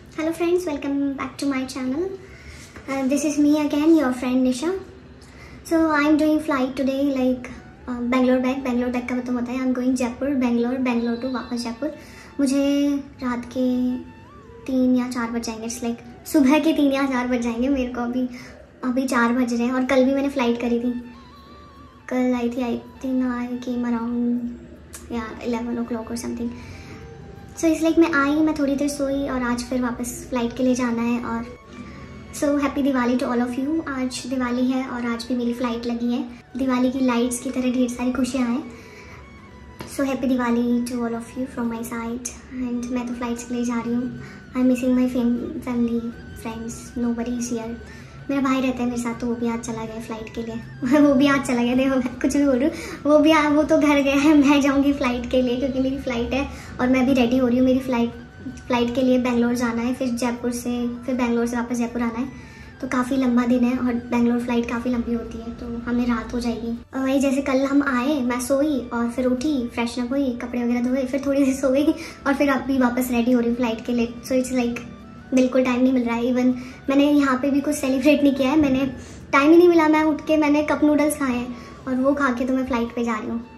Hello friends, welcome back to my channel. This is me again, your friend Nisha. So I'm doing flight today, like Bangalore back का मतलब होता है I'm going Jaipur, Bangalore to वापस जयपुर. मुझे रात के 3 या 4 बज जाएंगे. इट्स लाइक सुबह के 3 या 4 बज जाएंगे. मेरे को अभी 4 बज रहे हैं. और कल भी मैंने फ़्लाइट करी थी. कल आई केम अराउंड 11 o'clock और समथिंग. सो इस लाइक मैं थोड़ी देर सोई और आज फिर वापस फ़्लाइट के लिए जाना है. और so happy Diwali to all of you. आज दिवाली है और आज भी मेरी फ़्लाइट लगी है. दिवाली की लाइट्स की तरह ढेर सारी खुशियाँ हैं. So happy Diwali to all of you from my side. And मैं तो फ़्लाइट्स के लिए जा रही हूँ. I am missing my family friends. Nobody is here. मेरा भाई रहता है मेरे साथ, तो वो भी आज चला गया फ़्लाइट के लिए. वो भी आज चला गया. देखो मैं कुछ भी बोल रही हूँ. वो तो घर गया है. मैं जाऊँगी फ़्लाइट के लिए क्योंकि मेरी फ़्लाइट है और मैं भी रेडी हो रही हूँ. मेरी फ़्लाइट के लिए बेंगलोर जाना है. फिर बेंगलोर से वापस जयपुर आना है. तो काफ़ी लंबा दिन है और बेंगलोर फ़्लाइट काफ़ी लंबी होती है, तो हमें रात हो जाएगी. और वही जैसे कल हम आए, मैं सोई और फिर उठी, फ्रेशनअप हुई, कपड़े वगैरह धोए, फिर थोड़ी देर सो गई और फिर अभी वापस रेडी हो रही हूँ फ़्लाइट के लिए. सो इट्स लाइक बिल्कुल टाइम नहीं मिल रहा है. इवन मैंने यहाँ पे भी कुछ सेलिब्रेट नहीं किया है. मैंने टाइम ही नहीं मिला. मैं उठ के मैंने कप नूडल्स खाए हैं और वो खा के तो मैं फ़्लाइट पे जा रही हूँ.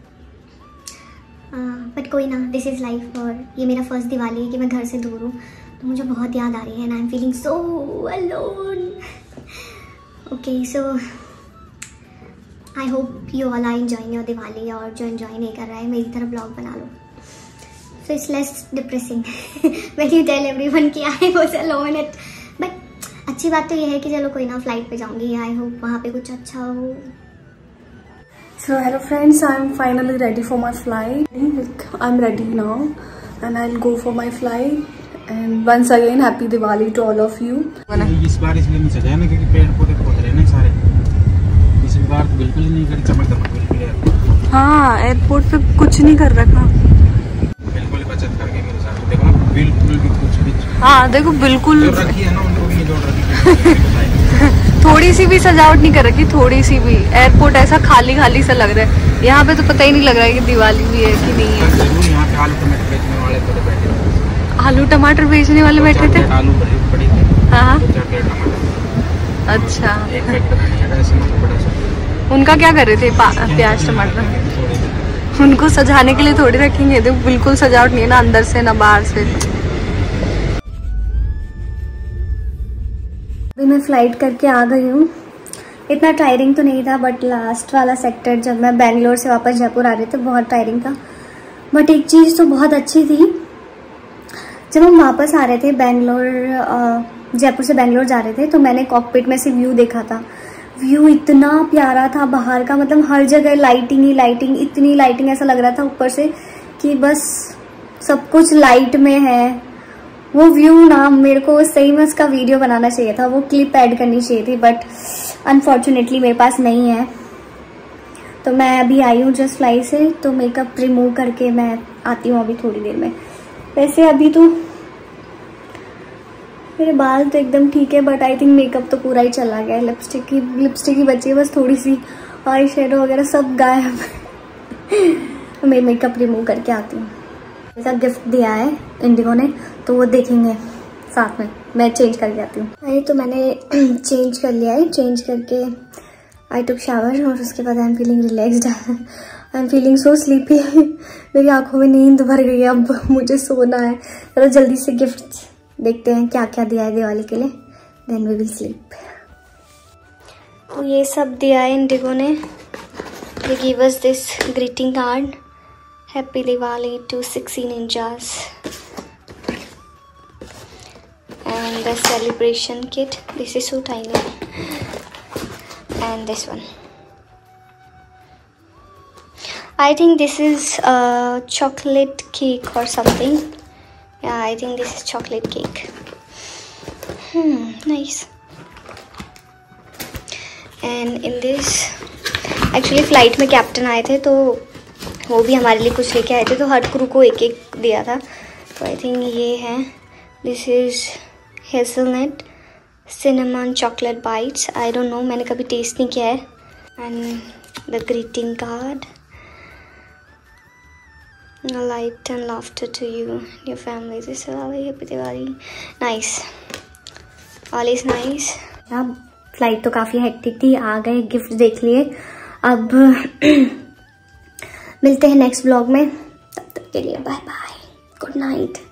बट कोई ना, दिस इज़ लाइफ. और ये मेरा फर्स्ट दिवाली है कि मैं घर से दूर हूँ, तो मुझे बहुत याद आ रही है. And I am feeling so alone. Okay, so I hope you all are enjoying your Diwali. और जो एंजॉय नहीं कर रहा है मेरी तरह ब्लॉग बना लो. So it's less depressing when you tell everyone कि I was alone at. But अच्छी बात तो ये है कि चलो कोई ना, फ्लाइट पे जाऊंगी. I hope वहाँ पे कुछ अच्छा हो. So hello friends, I'm finally ready for my flight. I'm ready now and I'll go for my flight. And once again, happy Diwali to all of you. इस बार इसलिए नहीं सजाया ना क्योंकि पेड़ पौधे पौध रहे ना सारे. इस बार तो बिल्कुल ही नहीं करी चमक दमक बिल्कुल. हाँ, एयरपोर्ट पे कुछ नहीं कर रखा. बचत करके मेरे साथ देखो ना, बिल्कुल भी कुछ भी. हाँ देखो, बिल्कुल जो रखी है ना उनको भी नहीं जोड़ रखी. थोड़ी सी भी सजावट नहीं कर रखी, थोड़ी सी भी. एयरपोर्ट ऐसा खाली खाली सा लग रहा है. यहाँ पे तो पता ही नहीं लग रहा है कि दिवाली भी है कि नहीं है. जरूर यहाँ पे आलू टमाटर बेचने वाले थोड़े बैठे थे. आलू टमाटर बेचने वाले बैठे थे. आलू बड़ी थी. हाँ, 4 प्लेट टमाटर. अच्छा. एक पैकेट नहीं है ऐसे में बड़ा सा. उनका क्या कर रहे थे? प्याज टमाटर. उनको सजाने के लिए थोड़ी रखेंगे. तो बिल्कुल सजावट नहीं है ना, अंदर से ना बाहर से. अभी मैं फ्लाइट करके आ गई हूँ. इतना टायरिंग तो नहीं था, बट लास्ट वाला सेक्टर जब मैं बेंगलोर से वापस जयपुर आ रही थी बहुत टायरिंग था. बट एक चीज़ तो बहुत अच्छी थी, जब हम वापस आ रहे थे जयपुर से बेंगलोर जा रहे थे, तो मैंने कॉकपिट में से व्यू देखा था. व्यू इतना प्यारा था बाहर का. मतलब हर जगह लाइटिंग ही लाइटिंग, इतनी लाइटिंग. ऐसा लग रहा था ऊपर से कि बस सब कुछ लाइट में है. वो व्यू ना, मेरे को सही में उसका वीडियो बनाना चाहिए था, वो क्लिप ऐड करनी चाहिए थी. बट अनफॉर्चुनेटली मेरे पास नहीं है. तो मैं अभी आई हूँ जस्ट फ्लाइट से, तो मेकअप रिमूव करके मैं आती हूँ अभी थोड़ी देर में. वैसे अभी तो मेरे बाल तो एकदम ठीक है, बट आई थिंक मेकअप तो पूरा ही चला गया है. लिपस्टिक ही बची है बस थोड़ी सी. आई शेडो वगैरह सब गायब. मैं मेकअप रिमूव करके आती हूँ. ऐसा गिफ्ट दिया है इंडिगो ने, तो वो देखेंगे साथ में. मैं चेंज करके आती हूँ. अरे तो मैंने चेंज कर लिया है. चेंज करके आई टुक शावर और उसके बाद I am feeling relaxed. I am feeling so sleepy. मेरी आंखों में नींद भर गई है. अब मुझे सोना है. चलो जल्दी से गिफ्ट देखते हैं क्या क्या दिया है दिवाली के लिए. Then we will sleep. तो ये सब दिया है इंडिगो ने. They give us this greeting card. Happy Diwali to 16 ninjas. And the celebration kit. This is so tiny. And this one. I think this is a chocolate cake or something. Yeah, I think this is chocolate cake. Nice. And in this, actually flight में captain आए थे, तो वो भी हमारे लिए कुछ लेके आए थे, तो हर क्रू को एक एक दिया था. तो आई थिंक ये है. This is hazelnut cinnamon chocolate bites. I don't know, मैंने कभी टेस्ट नहीं किया है. And the greeting card. light and laughter to you and your family this Diwali. Happy Diwali. Nice. All is nice. अब flight तो काफ़ी hectic थी, आ गए, गिफ्ट देख लिए, अब मिलते हैं नेक्स्ट ब्लॉग में, तब तक के लिए बाय बाय, गुड नाइट।